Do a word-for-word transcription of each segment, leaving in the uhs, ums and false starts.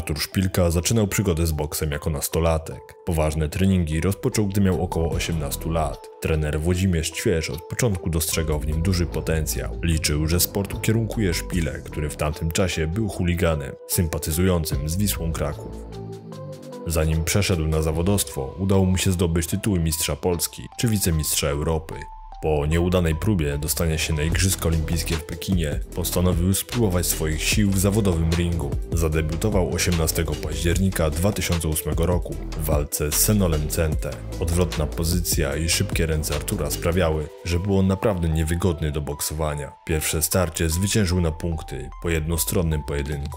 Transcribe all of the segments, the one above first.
Artur Szpilka zaczynał przygodę z boksem jako nastolatek. Poważne treningi rozpoczął, gdy miał około osiemnastu lat. Trener Włodzimierz Ćwierz od początku dostrzegał w nim duży potencjał. Liczył, że sport ukierunkuje Szpilę, który w tamtym czasie był chuliganem, sympatyzującym z Wisłą Kraków. Zanim przeszedł na zawodowstwo, udało mu się zdobyć tytuły mistrza Polski czy wicemistrza Europy. Po nieudanej próbie dostania się na Igrzyska Olimpijskie w Pekinie, postanowił spróbować swoich sił w zawodowym ringu. Zadebiutował osiemnastego października dwa tysiące ósmego roku w walce z Senolem Cente. Odwrotna pozycja i szybkie ręce Artura sprawiały, że był on naprawdę niewygodny do boksowania. Pierwsze starcie zwyciężył na punkty po jednostronnym pojedynku.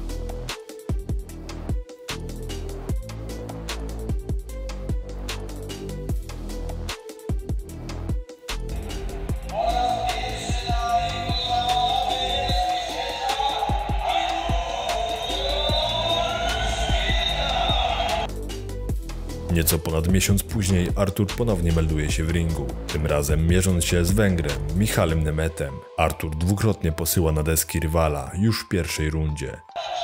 Nieco ponad miesiąc później Artur ponownie melduje się w ringu, tym razem mierząc się z Węgrem Michalem Nemetem. Artur dwukrotnie posyła na deski rywala już w pierwszej rundzie.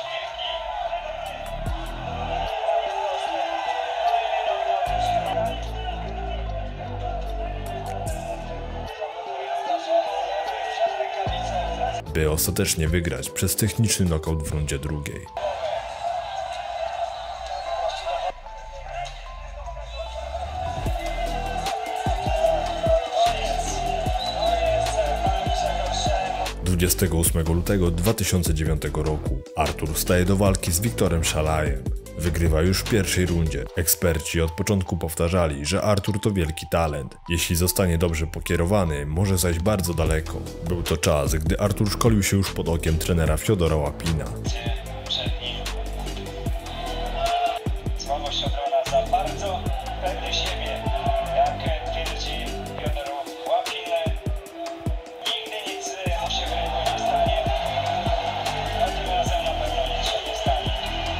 By ostatecznie wygrać przez techniczny nokaut w rundzie drugiej. dwudziestego ósmego lutego dwa tysiące dziewiątego roku Artur staje do walki z Wiktorem Szalajem. Wygrywa już w pierwszej rundzie. Eksperci od początku powtarzali, że Artur to wielki talent. Jeśli zostanie dobrze pokierowany, może zajść bardzo daleko. Był to czas, gdy Artur szkolił się już pod okiem trenera Fiodora Łapina. Słabość obrona za bardzo pewny siebie. Jak twierdzi Fiodor Łapin, nigdy nic mu się w rynku nie stanie. A tym razem na pewno nic się nie stanie.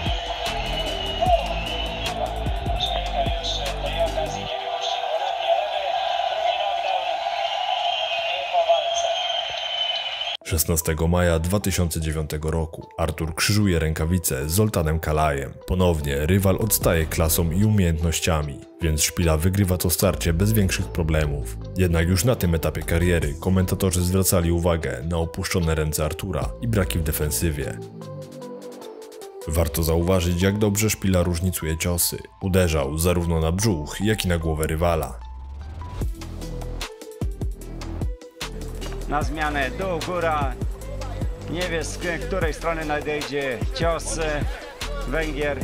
Szpilka już tej okazji nie wypuścił. Ładnie lewy, drugi knockdown i po walce. szesnastego maja dwa tysiące dziewiątego roku Artur krzyżuje rękawice z Zoltanem Kalajem. Ponownie rywal odstaje klasą i umiejętnościami, więc Szpila wygrywa to starcie bez większych problemów. Jednak już na tym etapie kariery komentatorzy zwracali uwagę na opuszczone ręce Artura i braki w defensywie. Warto zauważyć, jak dobrze Szpila różnicuje ciosy. Uderzał zarówno na brzuch, jak i na głowę rywala. Na zmianę dół, góra. Nie wiesz, z której strony nadejdzie cios. Węgier.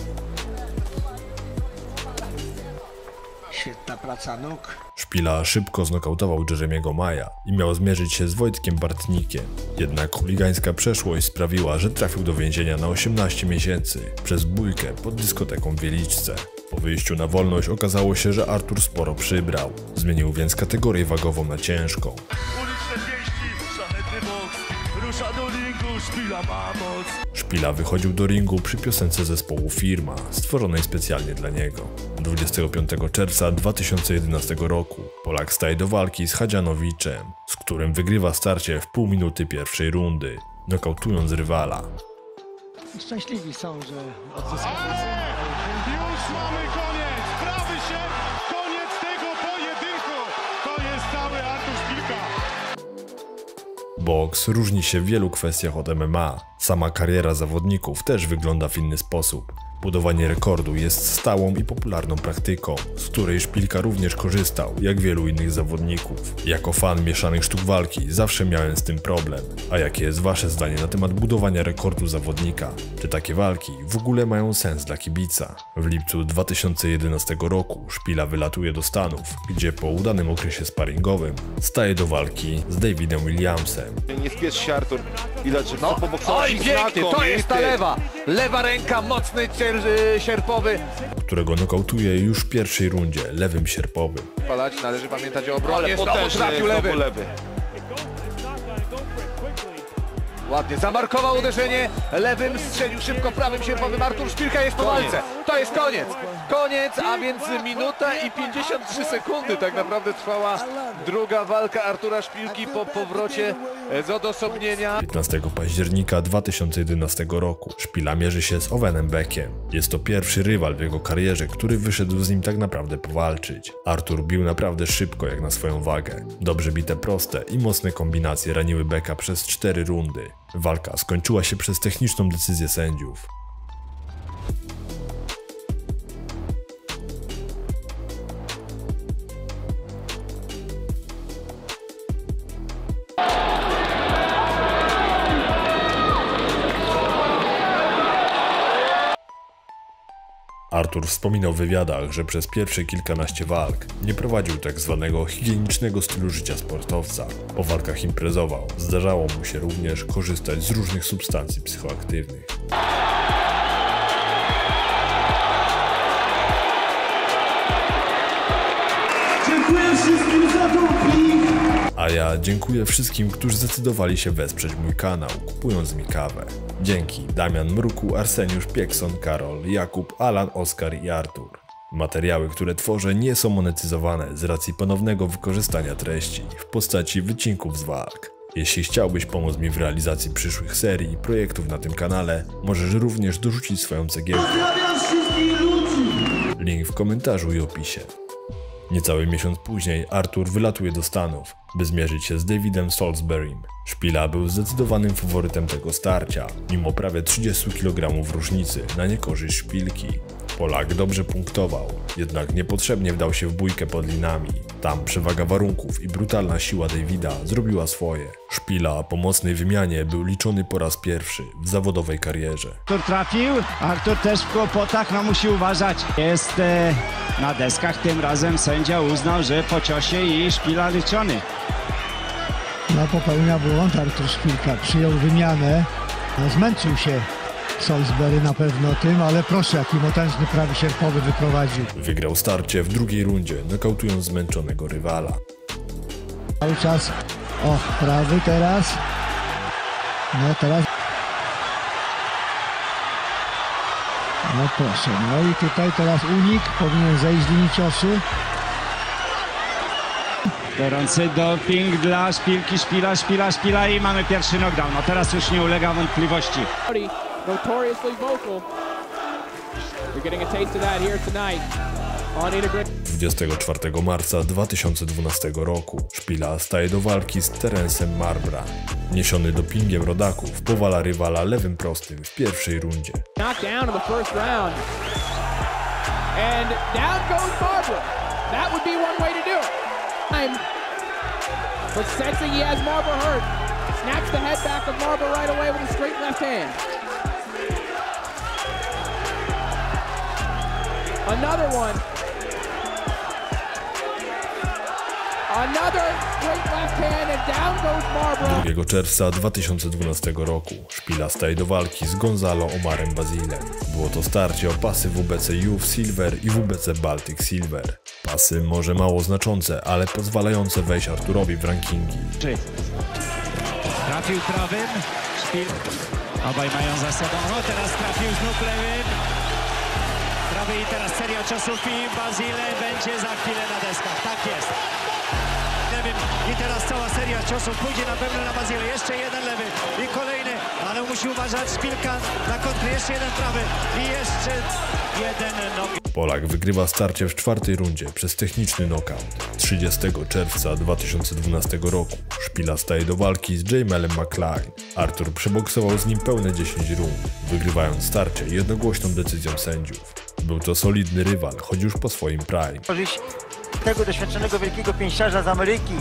Świetna praca nóg. Szpila szybko znokautował Jerzemiego Maja i miał zmierzyć się z Wojtkiem Bartnikiem. Jednak chuligańska przeszłość sprawiła, że trafił do więzienia na osiemnaście miesięcy przez bójkę pod dyskoteką w Wieliczce. Po wyjściu na wolność okazało się, że Artur sporo przybrał. Zmienił więc kategorię wagową na ciężką. Uliczne pięści, szlachetny boks, rusza do ringu, Szpila ma moc. Szpila wychodził do ringu przy piosence zespołu Firma, stworzonej specjalnie dla niego. dwudziestego piątego czerwca dwa tysiące jedenastego roku Polak staje do walki z Hadzianowiczem, z którym wygrywa starcie w pół minuty pierwszej rundy, nokautując rywala. Szczęśliwi są, że odzyskali. Już mamy koniec, prawy się, koniec tego pojedynku. To jest cały Artur Szpilka. Boks różni się w wielu kwestiach od M M A. Sama kariera zawodników też wygląda w inny sposób. Budowanie rekordu jest stałą i popularną praktyką, z której Szpilka również korzystał, jak wielu innych zawodników. Jako fan mieszanych sztuk walki zawsze miałem z tym problem. A jakie jest wasze zdanie na temat budowania rekordu zawodnika? Czy takie walki w ogóle mają sens dla kibica? W lipcu dwa tysiące jedenastego roku Szpila wylatuje do Stanów, gdzie po udanym okresie sparingowym staje do walki z Davidem Williamsem. Nie spiesz się, Artur. Widać, że No. Oj, pięknie, to jest ta lewa. Lewa ręka, mocny cier, sierpowy. Którego nokautuje już w pierwszej rundzie lewym sierpowym. Palać, należy pamiętać o obronie. Ale znowu Potężny, trafił znowu lewy. lewy. Ładnie, zamarkował uderzenie, lewym strzelił szybko prawym sierpowym. Artur Szpilka jest po Koniec. walce. To jest koniec. Koniec, a więc minuta i pięćdziesiąt trzy sekundy tak naprawdę trwała druga walka Artura Szpilki po powrocie z odosobnienia. piętnastego października dwa tysiące jedenastego roku Szpila mierzy się z Owenem Beckiem. Jest to pierwszy rywal w jego karierze, który wyszedł z nim tak naprawdę powalczyć. Artur bił naprawdę szybko jak na swoją wagę. Dobrze bite proste i mocne kombinacje raniły Becka przez cztery rundy. Walka skończyła się przez techniczną decyzję sędziów. Artur wspominał w wywiadach, że przez pierwsze kilkanaście walk nie prowadził tak zwanego higienicznego stylu życia sportowca. Po walkach imprezował. Zdarzało mu się również korzystać z różnych substancji psychoaktywnych. Dziękuję wszystkim za doping! A ja dziękuję wszystkim, którzy zdecydowali się wesprzeć mój kanał, kupując mi kawę. Dzięki Damian Mruku, Arseniusz Piekson, Karol, Jakub, Alan, Oskar i Artur. Materiały, które tworzę, nie są monetyzowane z racji ponownego wykorzystania treści w postaci wycinków z walk. Jeśli chciałbyś pomóc mi w realizacji przyszłych serii i projektów na tym kanale, możesz również dorzucić swoją cegiełkę. Pozdrawiam wszystkich ludzi! Link w komentarzu i opisie. Niecały miesiąc później Artur wylatuje do Stanów, by zmierzyć się z Davidem Salisburym. Szpila był zdecydowanym faworytem tego starcia, mimo prawie trzydziestu kilogramów różnicy na niekorzyść Szpilki. Polak dobrze punktował, jednak niepotrzebnie wdał się w bójkę pod linami. Tam przewaga warunków i brutalna siła Davida zrobiła swoje. Szpila po mocnej wymianie był liczony po raz pierwszy w zawodowej karierze. Artur trafił, Artur też w kłopotach, no musi uważać. Jest e, na deskach, tym razem sędzia uznał, że po ciosie i Szpila liczony. No popełnia błąd Artur Szpilka, przyjął wymianę, no, zmęczył się Salisbury na pewno tym, ale proszę, jaki potężny prawy sierpowy wyprowadził. Wygrał starcie w drugiej rundzie, nokautując zmęczonego rywala. Cały czas, o, prawy teraz, no teraz, no proszę, no i tutaj teraz unik, powinien zejść z linii ciosu. Gorący doping dla Szpilki, Szpila, Szpila, Szpila i mamy pierwszy knockdown. No teraz już nie ulega wątpliwości. Notoriously vocal. We're getting a taste of that here tonight. dwudziestego czwartego marca dwa tysiące dwunastego roku Szpila staje do walki z Terence'em Marbra. Niesiony dopingiem rodaków powala rywala lewym prostym w pierwszej rundzie. Knockdown in the first round. And down goes Marbra. That would be one way to do it. Time. But sensing he has Marbra hurt, snaps the head back of Marbra right away with a straight left hand. Another one. Another straight left hand and down goes Marbra. drugiego czerwca dwa tysiące dwunastego roku Szpila staje do walki z Gonzalo Omarem Bazilem. Było to starcie o pasy W B C Youth Silver i W B C Baltic Silver. Pasy może mało znaczące, ale pozwalające wejść Arturowi w rankingi. Trafił prawym, Szpil. Obaj mają za sobą, no teraz trafił znów lewym. Prawy i teraz seria ciosów i Bazile będzie za chwilę na deskach, tak jest. Lewym i teraz cała seria ciosów pójdzie na pewno na Bazile. Jeszcze jeden lewy i kolejny, ale musi uważać Szpilka na kontrę. Jeszcze jeden prawy i jeszcze jeden nogi. Polak wygrywa starcie w czwartej rundzie przez techniczny knockout. trzydziestego czerwca dwa tysiące dwunastego roku Szpila staje do walki z Jamelem McLean. Artur przeboksował z nim pełne dziesięć rund, wygrywając starcie jednogłośną decyzją sędziów. Był to solidny rywal, choć już po swoim prime. Korzyść tego doświadczonego wielkiego pięściarza z Ameryki.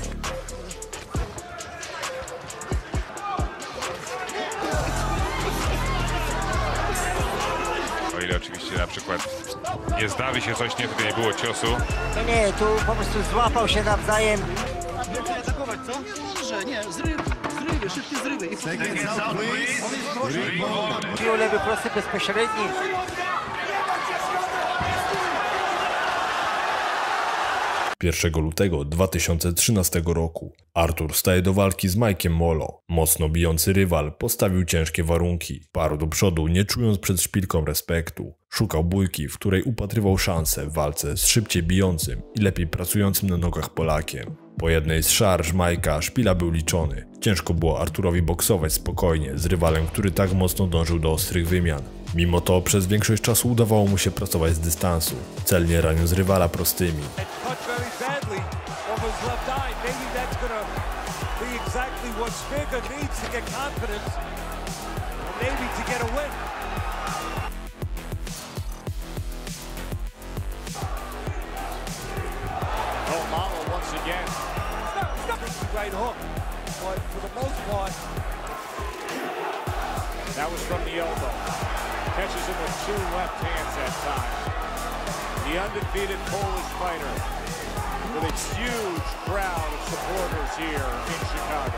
O ile oczywiście na przykład nie zdarzy się coś, nie, tutaj nie było ciosu. Nie, nie, tu po prostu złapał się nawzajem. Więcej atakować, co? Może, nie, zryw, zrywy, szybkie zrywy. Bił lewy prosty bezpośredni. pierwszego lutego dwa tysiące trzynastego roku Artur staje do walki z Mike'iem Molo. Mocno bijący rywal postawił ciężkie warunki. Parł do przodu, nie czując przed szpilką respektu. Szukał bójki, w której upatrywał szansę w walce z szybciej bijącym i lepiej pracującym na nogach Polakiem. Po jednej z szarż Majka szpila był liczony. Ciężko było Arturowi boksować spokojnie z rywalem, który tak mocno dążył do ostrych wymian. Mimo to przez większość czasu udawało mu się pracować z dystansu, celnie raniąc rywala prostymi. That was from the elbow. Catches him with two left hands that time. The undefeated Polish fighter with a huge crowd of supporters here in Chicago.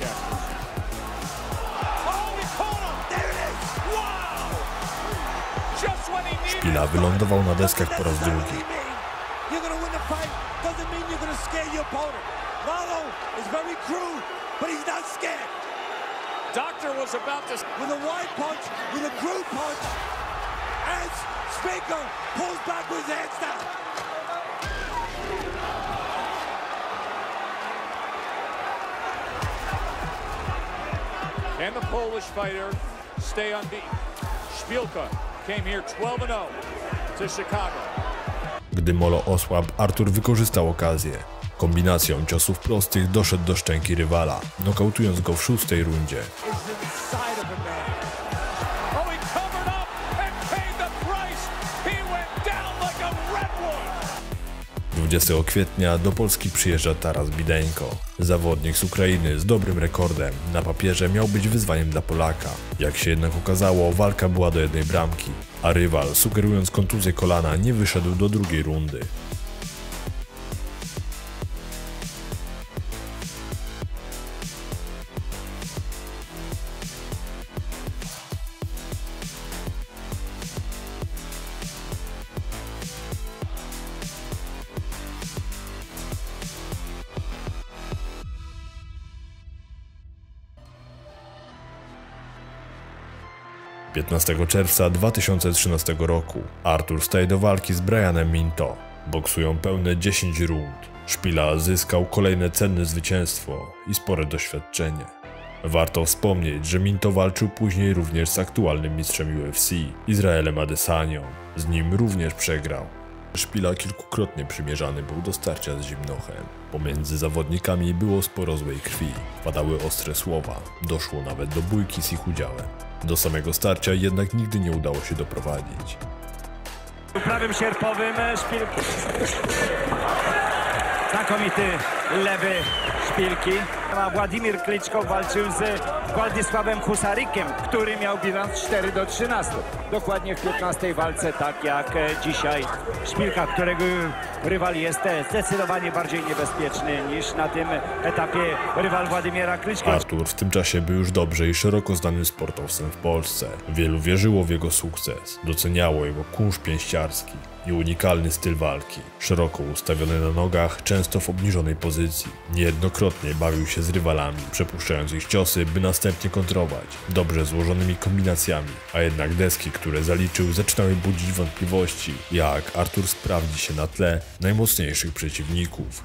Oh, he caught him! There it is! Wow! Just when he needed Szpila wylądował na deskach po raz drugi. You're gonna win the fight doesn't mean you're gonna scare your opponent. Marlow is very crude, but he's not scared. Doctor was about to with a wide punch, with a crude punch, as Speaker pulls back with his hands down. Can the Polish fighter stay unbeaten? Szpilka came here twelve and oh to Chicago. Gdy Molo osłabł, Artur wykorzystał okazję. Kombinacją ciosów prostych doszedł do szczęki rywala, nokautując go w szóstej rundzie. dwudziestego kwietnia do Polski przyjeżdża Taras Bideńko. Zawodnik z Ukrainy z dobrym rekordem. Na papierze miał być wyzwaniem dla Polaka. Jak się jednak okazało, walka była do jednej bramki, a rywal, sugerując kontuzję kolana, nie wyszedł do drugiej rundy. piętnastego czerwca dwa tysiące trzynastego roku Artur staje do walki z Brianem Minto. Boksują pełne dziesięć rund. Szpila zyskał kolejne cenne zwycięstwo i spore doświadczenie. Warto wspomnieć, że Minto walczył później również z aktualnym mistrzem U F C, Izraelem Adesanią. Z nim również przegrał. Szpila kilkukrotnie przymierzany był do starcia z Zimnochem. Pomiędzy zawodnikami było sporo złej krwi, padały ostre słowa, doszło nawet do bójki z ich udziałem. Do samego starcia jednak nigdy nie udało się doprowadzić. Prawym sierpowym Szpilki. Znakomity lewy Szpilki. A Władimir Klitschko walczył z Władysławem Husarykiem, który miał bilans cztery do trzynastu. Dokładnie w piętnastej walce, tak jak dzisiaj Szpilka, którego rywal jest zdecydowanie bardziej niebezpieczny niż na tym etapie rywal Władimira Klitschko. Artur w tym czasie był już dobrze i szeroko znanym sportowcem w Polsce. Wielu wierzyło w jego sukces, doceniało jego kunsz pięściarski i unikalny styl walki. Szeroko ustawiony na nogach, często w obniżonej pozycji. Niejednokrotnie bawił się z rywalami, przepuszczając ich ciosy, by następnie kontrować, dobrze złożonymi kombinacjami, a jednak deski, które zaliczył, zaczynały budzić wątpliwości, jak Artur sprawdzi się na tle najmocniejszych przeciwników.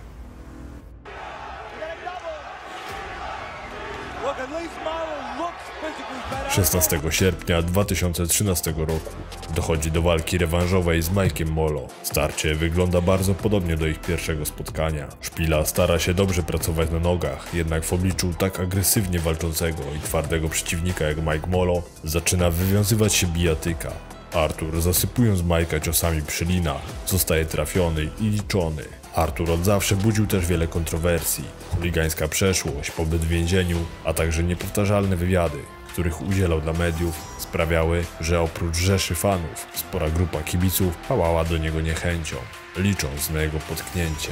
szesnastego sierpnia dwa tysiące trzynastego roku dochodzi do walki rewanżowej z Mike'iem Molo. Starcie wygląda bardzo podobnie do ich pierwszego spotkania. Szpila stara się dobrze pracować na nogach, jednak w obliczu tak agresywnie walczącego i twardego przeciwnika jak Mike Molo zaczyna wywiązywać się bijatyka. Artur, zasypując Mike'a ciosami przy linach, zostaje trafiony i liczony. Artur od zawsze budził też wiele kontrowersji. Chuligańska przeszłość, pobyt w więzieniu, a także niepowtarzalne wywiady, których udzielał dla mediów, sprawiały, że oprócz rzeszy fanów, spora grupa kibiców pałała do niego niechęcią, licząc na jego potknięcie.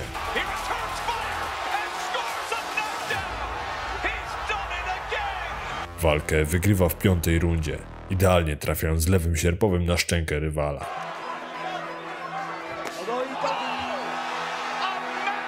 Walkę wygrywa w piątej rundzie, idealnie trafiając lewym sierpowym na szczękę rywala.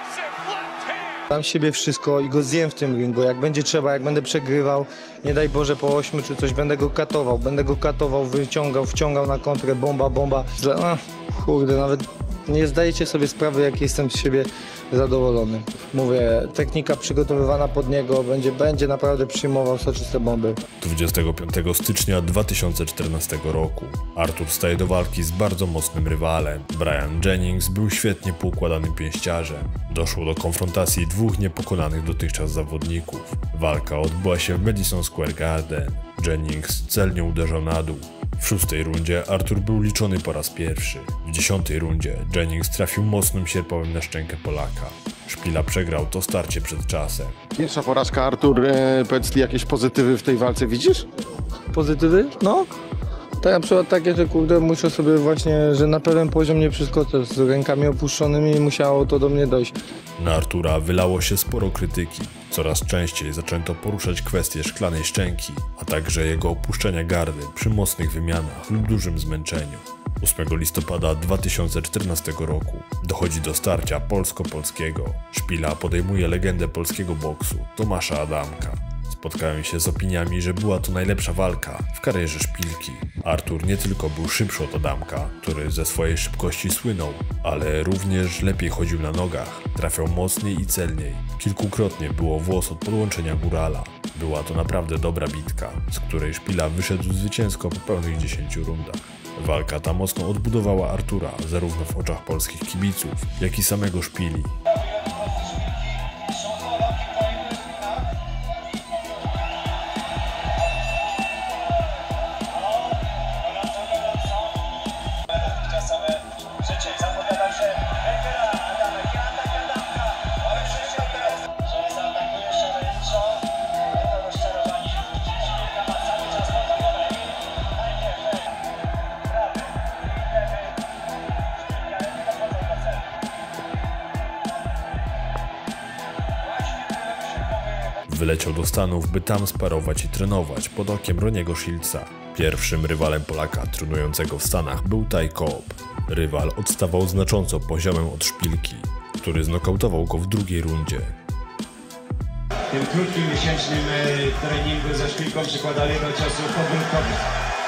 Dam siebie wszystko i go zjem w tym ringu, jak będzie trzeba, jak będę przegrywał, nie daj Boże po ośmiu czy coś, będę go katował, będę go katował, wyciągał, wciągał na kontrę, bomba, bomba. Ach, kurde, nawet nie zdajecie sobie sprawy, jak jestem z siebie zadowolony. Mówię, technika przygotowywana pod niego, będzie, będzie naprawdę przyjmował soczyste bomby. dwudziestego piątego stycznia dwa tysiące czternastego roku Artur staje do walki z bardzo mocnym rywalem. Brian Jennings był świetnie poukładanym pięściarzem. Doszło do konfrontacji dwóch niepokonanych dotychczas zawodników. Walka odbyła się w Madison Square Garden. Jennings celnie uderzał na dół. W szóstej rundzie Artur był liczony po raz pierwszy. W dziesiątej rundzie Jennings trafił mocnym sierpowym na szczękę Polaka. Szpila przegrał to starcie przed czasem. Pierwsza porażka, Artur, e, powiedz, jakieś pozytywy w tej walce widzisz? Pozytywy? No. Tak, na przykład takie, że kurde, muszę sobie właśnie, że na pewien poziom nie przeskoczę z rękami opuszczonymi i musiało to do mnie dojść. Na Artura wylało się sporo krytyki. Coraz częściej zaczęto poruszać kwestię szklanej szczęki, a także jego opuszczenia gardy przy mocnych wymianach lub dużym zmęczeniu. ósmego listopada dwa tysiące czternastego roku dochodzi do starcia polsko-polskiego. Szpila podejmuje legendę polskiego boksu, Tomasza Adamka. Spotkałem się z opiniami, że była to najlepsza walka w karierze Szpilki. Artur nie tylko był szybszy od Adamka, który ze swojej szybkości słynął, ale również lepiej chodził na nogach, trafiał mocniej i celniej. Kilkukrotnie było włos od podłączenia górala. Była to naprawdę dobra bitka, z której Szpila wyszedł zwycięsko po pełnych dziesięciu rundach. Walka ta mocno odbudowała Artura, zarówno w oczach polskich kibiców, jak i samego Szpili. Wyleciał do Stanów, by tam sparować i trenować pod okiem Roniego Shields'a. Pierwszym rywalem Polaka trenującego w Stanach był Ty Cobb. Rywal odstawał znacząco poziomem od Szpilki, który znokautował go w drugiej rundzie. W tym krótkim miesięcznym treningu ze Szpilką przykładali do ciosu pobórkowych.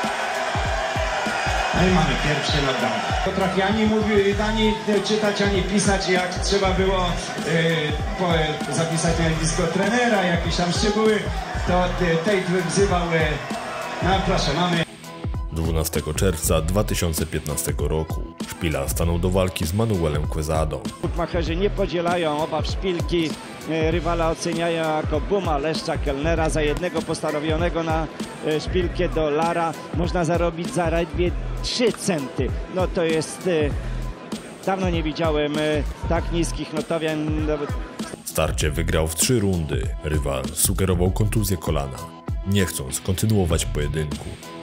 No i mamy pierwszy knockdown. Potrafi ani mówić, ani czytać, ani pisać, jak trzeba było yy, po, zapisać nazwisko trenera, jakieś tam szczegóły, to Tate wzywał, yy, no proszę, mamy. dwunastego czerwca dwa tysiące piętnastego roku Szpila stanął do walki z Manuelem Quezado. Bukmacherzy nie podzielają obaw Szpilki, rywala oceniają jako buma Leszcza Kellnera. Za jednego postanowionego na Szpilkę dolara można zarobić zaledwie trzy centy. No to jest... Dawno nie widziałem tak niskich notowian. Starcie wygrał w trzy rundy. Rywal sugerował kontuzję kolana, nie chcąc kontynuować pojedynku.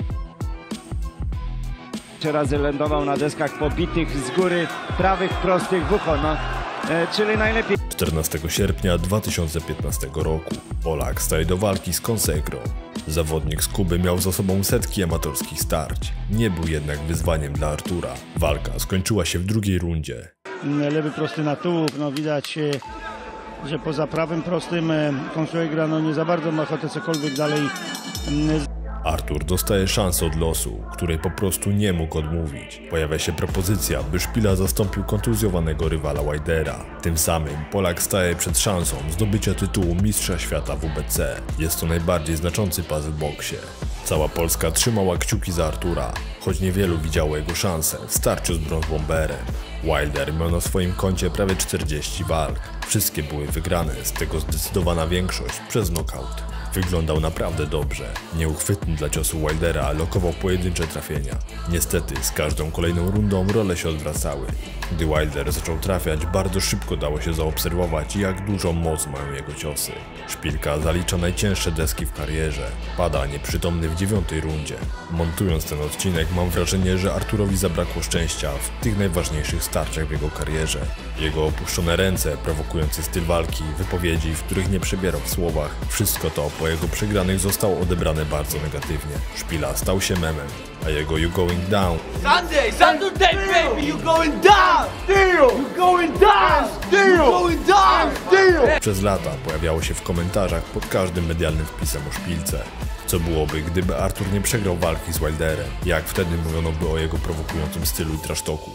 Trzy razy lądował na deskach pobitych z góry, prawych, prostych w ucho, no, e, czyli najlepiej. czternastego sierpnia dwa tysiące piętnastego roku Polak staje do walki z Consegro. Zawodnik z Kuby miał za sobą setki amatorskich starć, nie był jednak wyzwaniem dla Artura. Walka skończyła się w drugiej rundzie. Lewy prosty na tułów, no widać, że poza prawym prostym Consegro no nie za bardzo ma ochotę cokolwiek dalej. Artur dostaje szansę od losu, której po prostu nie mógł odmówić. Pojawia się propozycja, by Szpila zastąpił kontuzjowanego rywala Wildera. Tym samym Polak staje przed szansą zdobycia tytułu Mistrza Świata W B C. Jest to najbardziej znaczący pas w boksie. Cała Polska trzymała kciuki za Artura, choć niewielu widziało jego szansę w starciu z Bronze Bomberem. Wilder miał na swoim koncie prawie czterdzieści walk. Wszystkie były wygrane, z tego zdecydowana większość przez knockout. Wyglądał naprawdę dobrze. Nieuchwytny dla ciosu Wildera, lokował pojedyncze trafienia. Niestety z każdą kolejną rundą role się odwracały. Gdy Wilder zaczął trafiać, bardzo szybko dało się zaobserwować, jak dużą moc mają jego ciosy. Szpilka zalicza najcięższe deski w karierze. Pada nieprzytomny w dziewiątej rundzie. Montując ten odcinek, mam wrażenie, że Arturowi zabrakło szczęścia w tych najważniejszych starciach w jego karierze. Jego opuszczone ręce, prowokujący styl walki, wypowiedzi, w których nie przebierał w słowach, wszystko to po jego przegranych zostało odebrane bardzo negatywnie. Szpila stał się memem, a jego You Going Down Sunday, Saturday, baby, you going down! Deal! You going down! Deal! You going down! Deal! przez lata pojawiało się w komentarzach pod każdym medialnym wpisem o szpilce. Co byłoby, gdyby Artur nie przegrał walki z Wilderem? Jak wtedy mówiono by o jego prowokującym stylu i trasztoku?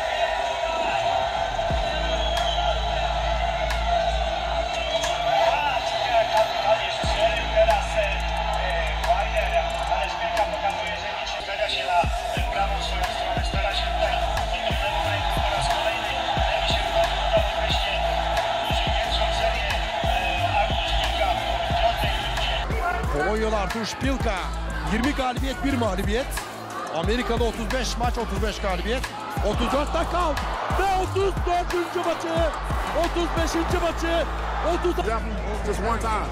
Polonyalı Artur Şpilka yirmi galibiyet bir mağlubiyet. Amerika'da otuz beş maç otuz beş galibiyet. otuz dört knockout ve otuz dördüncü maçı, otuz beşinci maçı, otuz just one time.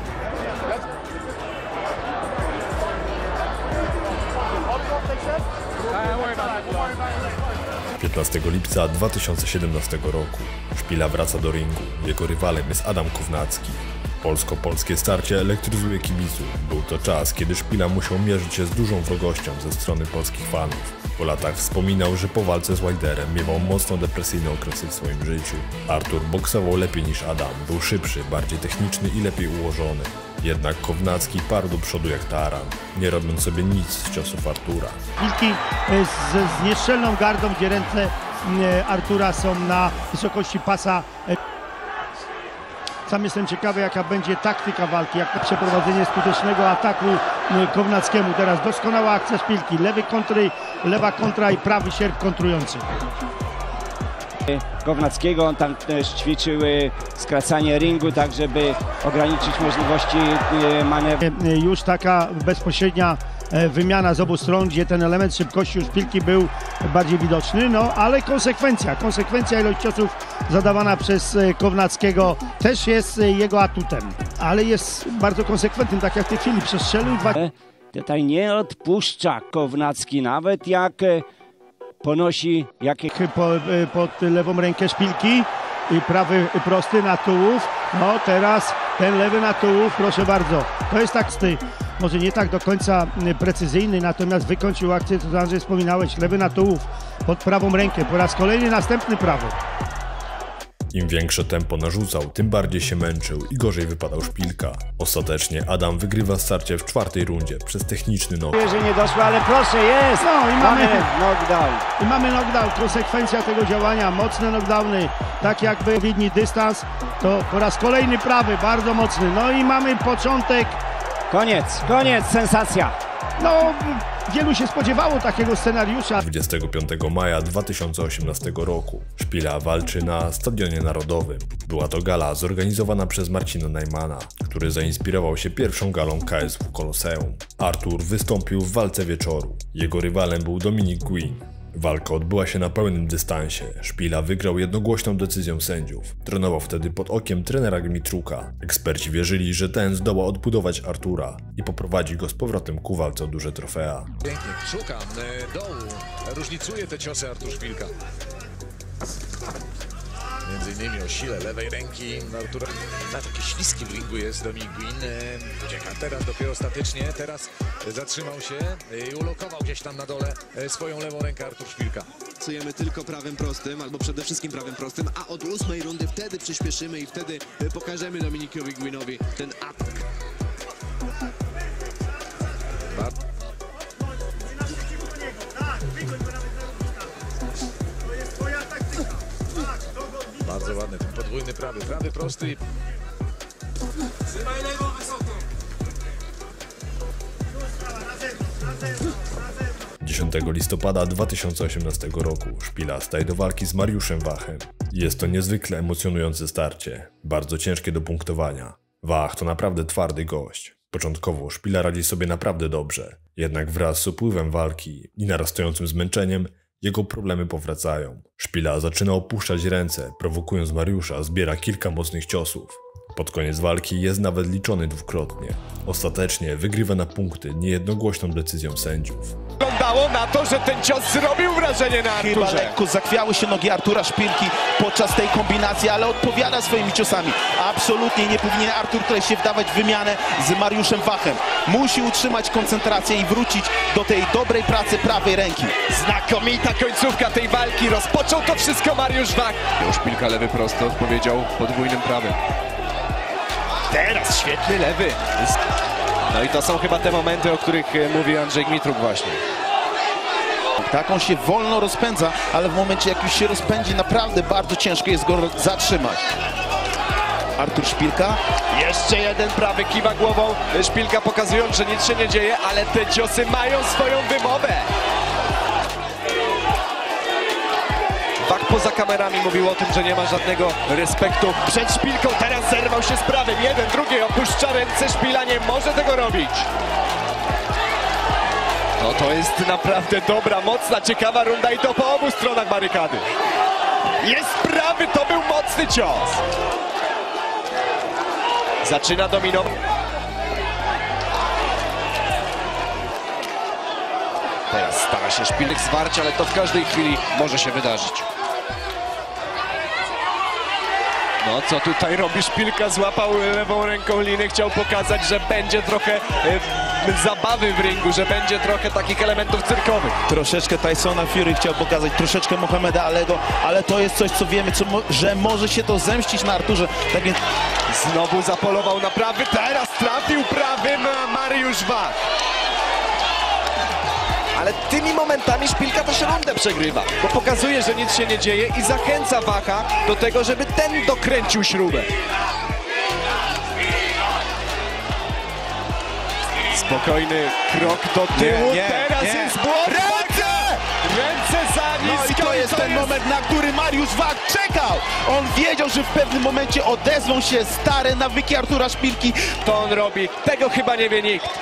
piętnastego lipca dwa tysiące siedemnastego roku Szpila wraca do ringu. Jego rywalem jest Adam Kownacki. Polsko-polskie starcie elektryzuje kibiców. Był to czas, kiedy Szpila musiał mierzyć się z dużą wrogością ze strony polskich fanów. Po latach wspominał, że po walce z Wilderem miewał mocno depresyjne okresy w swoim życiu. Artur boksował lepiej niż Adam, był szybszy, bardziej techniczny i lepiej ułożony. Jednak Kownacki parł do przodu jak taran, nie robiąc sobie nic z ciosów Artura. Szpilki z, z nieszczelną gardą, gdzie ręce Artura są na wysokości pasa. Sam jestem ciekawy, jaka będzie taktyka walki, jak przeprowadzenie skutecznego ataku Kownackiemu. Teraz doskonała akcja Szpilki, lewy kontry, lewa kontra i prawy sierp kontrujący. Kownackiego, on tam też ćwiczył skracanie ringu, tak żeby ograniczyć możliwości manewru. Już taka bezpośrednia wymiana z obu stron, gdzie ten element szybkości u Szpilki był bardziej widoczny, no ale konsekwencja, konsekwencja ilość ciosów zadawana przez Kownackiego też jest jego atutem, ale jest bardzo konsekwentnym, tak jak w tej chwili przestrzelił dwa... Tutaj nie odpuszcza Kownacki, nawet jak ponosi jakieś... Po, pod lewą rękę Szpilki i prawy prosty na tułów, no teraz ten lewy na tułów, proszę bardzo, to jest tak sty. Może nie tak do końca precyzyjny, natomiast wykończył akcję, co Andrzej wspominałeś, lewy na tułów pod prawą rękę, po raz kolejny następny prawy. Im większe tempo narzucał, tym bardziej się męczył i gorzej wypadał Szpilka. Ostatecznie Adam wygrywa starcie w czwartej rundzie przez techniczny knock. Że nie doszło, ale proszę, jest! No i mamy, mamy knockdown. I mamy knockdown, konsekwencja tego działania, mocne knockdowny, tak jakby odpowiedni dystans, to po raz kolejny prawy, bardzo mocny, no i mamy początek. Koniec, koniec, sensacja. No, wielu się spodziewało takiego scenariusza. dwudziestego piątego maja dwa tysiące osiemnastego roku Szpila walczy na Stadionie Narodowym. Była to gala zorganizowana przez Marcina Najmana, który zainspirował się pierwszą galą K S W Koloseum. Artur wystąpił w walce wieczoru. Jego rywalem był Dominic Guin. Walka odbyła się na pełnym dystansie. Szpila wygrał jednogłośną decyzją sędziów. Trenował wtedy pod okiem trenera Gmitruka. Eksperci wierzyli, że ten zdoła odbudować Artura i poprowadzi go z powrotem ku walce o duże trofea. Pięknie, szukam dołu, różnicuje te ciosy Artur Szpilka. Między innymi o sile lewej ręki Artura. Na taki śliski w ringu jest Dominic Guin. Ucieka teraz dopiero ostatecznie. Teraz zatrzymał się i ulokował gdzieś tam na dole swoją lewą rękę Artur Szpilka. Pracujemy tylko prawym prostym, albo przede wszystkim prawym prostym, a od ósmej rundy wtedy przyspieszymy i wtedy pokażemy Dominicowi Guinowi ten atak. Bardzo ładny ten podwójny prawy, prawy prosty. Trzymaj lewą wysoko. dziesiątego listopada dwa tysiące osiemnastego roku Szpila staje do walki z Mariuszem Wachem. Jest to niezwykle emocjonujące starcie, bardzo ciężkie do punktowania. Wach to naprawdę twardy gość. Początkowo Szpila radzi sobie naprawdę dobrze, jednak wraz z upływem walki i narastającym zmęczeniem jego problemy powracają. Szpila zaczyna opuszczać ręce, prowokując Mariusza, zbiera kilka mocnych ciosów. Pod koniec walki jest nawet liczony dwukrotnie. Ostatecznie wygrywa na punkty niejednogłośną decyzją sędziów. Wyglądało na to, że ten cios zrobił wrażenie na Arturze. Chyba lekko zachwiały się nogi Artura Szpilki podczas tej kombinacji, ale odpowiada swoimi ciosami. Absolutnie nie powinien Artur tutaj się wdawać w wymianę z Mariuszem Wachem. Musi utrzymać koncentrację i wrócić do tej dobrej pracy prawej ręki. Znakomita końcówka tej walki. Rozpoczął to wszystko Mariusz Wach. Szpilka lewy prosty odpowiedział podwójnym prawym. Teraz świetny lewy. No i to są chyba te momenty, o których mówił Andrzej Gmitruk właśnie. Tak, on się wolno rozpędza, ale w momencie jak już się rozpędzi, naprawdę bardzo ciężko jest go zatrzymać. Artur Szpilka. Jeszcze jeden prawy kiwa głową. Szpilka pokazując, że nic się nie dzieje, ale te ciosy mają swoją wymowę. Wach poza kamerami mówił o tym, że nie ma żadnego respektu przed Szpilką. Teraz zerwał się z prawym. Jeden, drugi opuszcza ręce. Szpila nie może tego robić. No to jest naprawdę dobra, mocna, ciekawa runda i to po obu stronach barykady. Jest prawy, to był mocny cios. Zaczyna dominować. Teraz stara się Szpilek zwarć, ale to w każdej chwili może się wydarzyć. No co tutaj robi Szpilka? Złapał lewą ręką liny, chciał pokazać, że będzie trochę e, zabawy w ringu, że będzie trochę takich elementów cyrkowych. Troszeczkę Tysona Fury chciał pokazać, troszeczkę Mohameda Alego, ale to jest coś, co wiemy, co mo że może się to zemścić na Arturze. Tak więc... Znowu zapolował na prawy, teraz trafił prawym Mariusz Wach. Ale tymi momentami Szpilka też rundę przegrywa, bo pokazuje, że nic się nie dzieje i zachęca Wacha do tego, żeby ten dokręcił śrubę. Spokojny krok do tyłu, nie, nie, teraz nie. Jest błąd. Ręce! Ręce za nisko. No i to jest ten jest... moment, na który Mariusz Wach czekał. On wiedział, że w pewnym momencie odezwą się stare nawyki Artura Szpilki. To on robi, tego chyba nie wie nikt.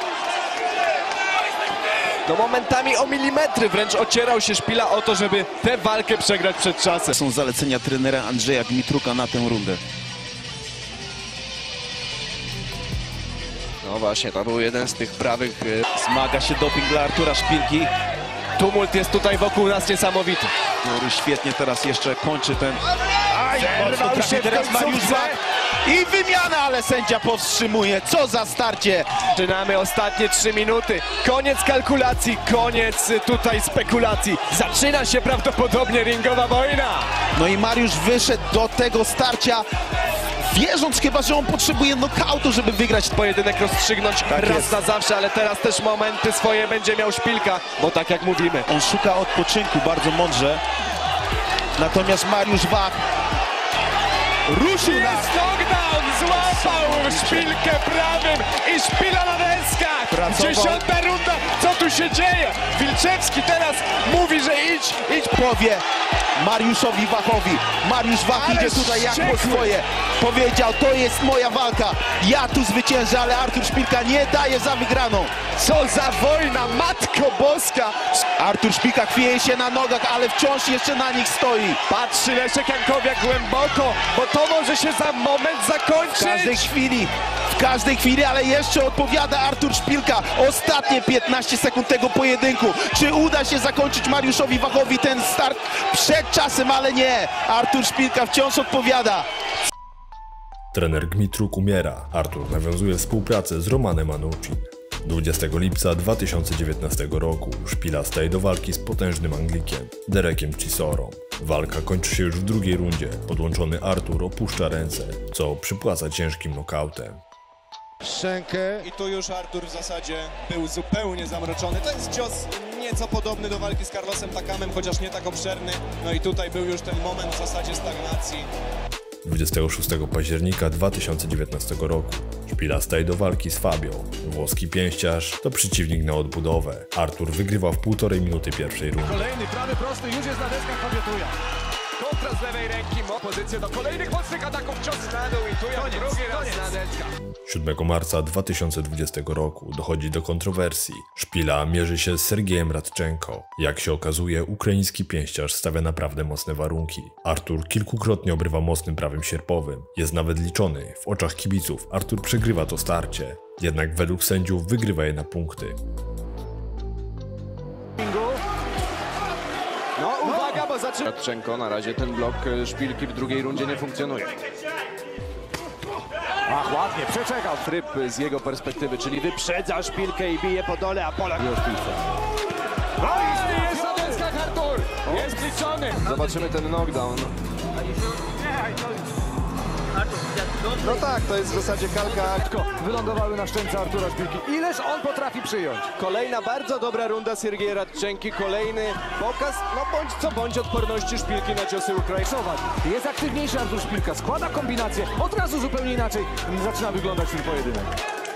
No momentami o milimetry wręcz ocierał się Szpila o to, żeby tę walkę przegrać przed czasem. Są zalecenia trenera Andrzeja Gmitruka na tę rundę. No właśnie, to był jeden z tych prawych. Zmaga się doping dla Artura Szpilki. Tumult jest tutaj wokół nas niesamowity. Który świetnie teraz jeszcze kończy ten... Aj, mocno trafi teraz Mariusz Wach. I wymiana, ale sędzia powstrzymuje. Co za starcie! Zaczynamy ostatnie trzy minuty. Koniec kalkulacji, koniec tutaj spekulacji. Zaczyna się prawdopodobnie ringowa wojna. No i Mariusz wyszedł do tego starcia, wierząc chyba, że on potrzebuje nokautu, żeby wygrać pojedynek, rozstrzygnąć tak raz jest. Na zawsze, ale teraz też momenty swoje będzie miał Szpilka, bo tak jak mówimy. On szuka odpoczynku bardzo mądrze. Natomiast Mariusz Wach ruszył. Jest knockdown, złapał Szpilkę prawym i Szpila na deskach. Pracował. Dziesiąta runda, co tu się dzieje? Wilczewski teraz mówi, że idź, idź. Powie Mariuszowi Wachowi. Mariusz Wach ale idzie tutaj jak po swoje. Powiedział, to jest moja walka. Ja tu zwyciężę, ale Artur Szpilka nie daje za wygraną. Co za wojna, Matko Boska. Artur Szpilka chwieje się na nogach, ale wciąż jeszcze na nich stoi. Patrzy Leszek Jankowiak głęboko, bo to może się za moment zakończyć. W każdej chwili, w każdej chwili, ale jeszcze odpowiada Artur Szpilka. Ostatnie piętnaście sekund tego pojedynku. Czy uda się zakończyć Mariuszowi Wachowi ten start przed czasem, ale nie. Artur Szpilka wciąż odpowiada. Trener Gmitruk umiera. Artur nawiązuje współpracę z Romanem Anucci. dwudziestego lipca dwa tysiące dziewiętnastego roku Szpila staje do walki z potężnym Anglikiem, Derekiem Chisorą. Walka kończy się już w drugiej rundzie. Podłączony Artur opuszcza ręce, co przypłaca ciężkim nokautem. Szczękę. I tu już Artur w zasadzie był zupełnie zamroczony. To jest cios nieco podobny do walki z Carlosem Takamem, chociaż nie tak obszerny. No i tutaj był już ten moment w zasadzie stagnacji. dwudziestego szóstego października dwa tysiące dziewiętnastego roku Szpila staje do walki z Fabio. Włoski pięściarz to przeciwnik na odbudowę. Artur wygrywa w półtorej minuty pierwszej rundy. Kolejny prawy prosty już jest na deskach Fabio Tuja. Kontra z lewej ręki, ma pozycję do kolejnych mocnych ataków, cios na dół i Tuja drugi raz koniec. Na deskach. siódmego marca dwa tysiące dwudziestego roku dochodzi do kontrowersji. Szpila mierzy się z Sergiejem Radczenko. Jak się okazuje, ukraiński pięściarz stawia naprawdę mocne warunki. Artur kilkukrotnie obrywa mocnym prawym sierpowym. Jest nawet liczony. W oczach kibiców Artur przegrywa to starcie. Jednak według sędziów wygrywa je na punkty. No uwaga, bo zaczyna Radczenko. Na razie ten blok Szpilki w drugiej rundzie nie funkcjonuje. Ach, ładnie, przeczekał tryb z jego perspektywy, czyli wyprzedza Szpilkę i bije po dole, a Polak już Szpilkę. No i jest na deskach Artur! Jest liczony! Zobaczymy ten knockdown. No tak, to jest w zasadzie kalka. Wylądowały na szczęce Artura Szpilki. Ileż on potrafi przyjąć? Kolejna bardzo dobra runda Siergieja Radczenki, kolejny pokaz, no bądź co bądź odporności Szpilki na ciosy Ukraińcowa. Jest aktywniejszy Artur Szpilka, składa kombinację, od razu zupełnie inaczej zaczyna wyglądać ten pojedynek.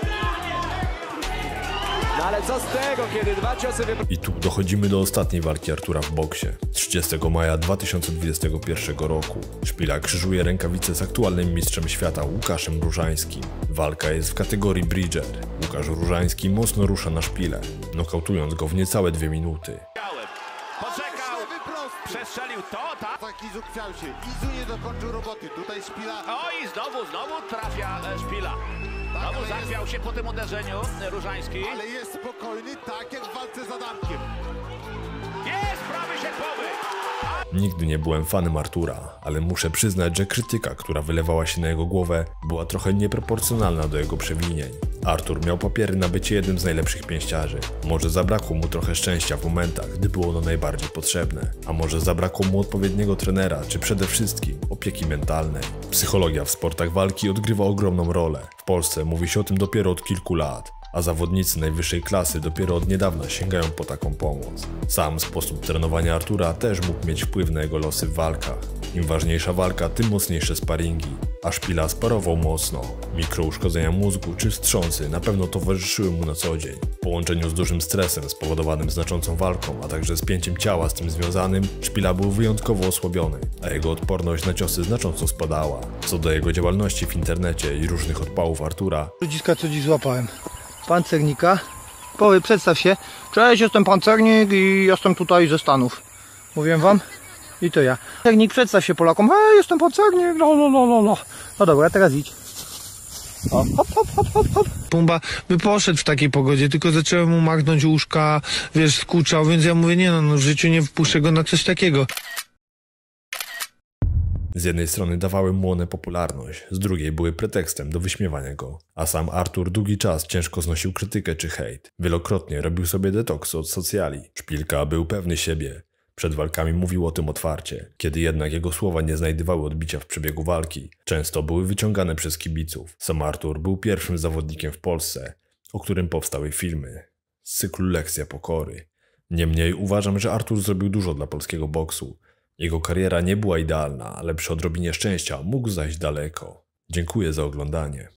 No ale co z tego, kiedy dwa ciosy... I tu dochodzimy do ostatniej walki Artura w boksie. trzeciego maja dwa tysiące dwudziestego pierwszego roku. Szpila krzyżuje rękawice z aktualnym mistrzem świata Łukaszem Różańskim. Walka jest w kategorii Bridger. Łukasz Różański mocno rusza na Szpilę, nokautując go w niecałe dwie minuty. Poczekał, przestrzelił to, tak? Tak, Izu chciał się. Izu nie dokończył roboty. Tutaj Szpila. O i znowu, znowu trafia e, Szpila. Znowu zachwiał się po tym uderzeniu e, Różański. Ale jest spokojny, tak jak w walce z Adamkiem. Jest prawy sierpowy. Nigdy nie byłem fanem Artura, ale muszę przyznać, że krytyka, która wylewała się na jego głowę, była trochę nieproporcjonalna do jego przewinień. Artur miał papiery na bycie jednym z najlepszych pięściarzy. Może zabrakło mu trochę szczęścia w momentach, gdy było ono najbardziej potrzebne. A może zabrakło mu odpowiedniego trenera, czy przede wszystkim opieki mentalnej. Psychologia w sportach walki odgrywa ogromną rolę. W Polsce mówi się o tym dopiero od kilku lat, a zawodnicy najwyższej klasy dopiero od niedawna sięgają po taką pomoc. Sam sposób trenowania Artura też mógł mieć wpływ na jego losy w walkach. Im ważniejsza walka, tym mocniejsze sparingi. A Szpila sparował mocno. Mikrouszkodzenia mózgu czy wstrząsy na pewno towarzyszyły mu na co dzień. W połączeniu z dużym stresem spowodowanym znaczącą walką, a także spięciem ciała z tym związanym, Szpila był wyjątkowo osłabiony, a jego odporność na ciosy znacząco spadała. Co do jego działalności w internecie i różnych odpałów Artura... Ludziska, co dziś złapałem? Pancernika. Powie, przedstaw się. Cześć, jestem pancernik i jestem tutaj ze Stanów. Mówiłem wam? I to ja. Pancernik, przedstaw się Polakom. Hej, jestem pancernik. No, no, no, no, no. No dobra, teraz idź. O, hop, hop, hop, hop, hop. Pumba by poszedł w takiej pogodzie, tylko zacząłem mu machnąć łóżka, wiesz, skuczał, więc ja mówię, nie no, no w życiu nie wpuszczę go na coś takiego. Z jednej strony dawały mu one popularność, z drugiej były pretekstem do wyśmiewania go. A sam Artur długi czas ciężko znosił krytykę czy hejt. Wielokrotnie robił sobie detoks od socjali. Szpilka był pewny siebie. Przed walkami mówił o tym otwarcie. Kiedy jednak jego słowa nie znajdowały odbicia w przebiegu walki, często były wyciągane przez kibiców. Sam Artur był pierwszym zawodnikiem w Polsce, o którym powstały filmy z cyklu Lekcja Pokory. Niemniej uważam, że Artur zrobił dużo dla polskiego boksu. Jego kariera nie była idealna, ale przy odrobinie szczęścia mógł zajść daleko. Dziękuję za oglądanie.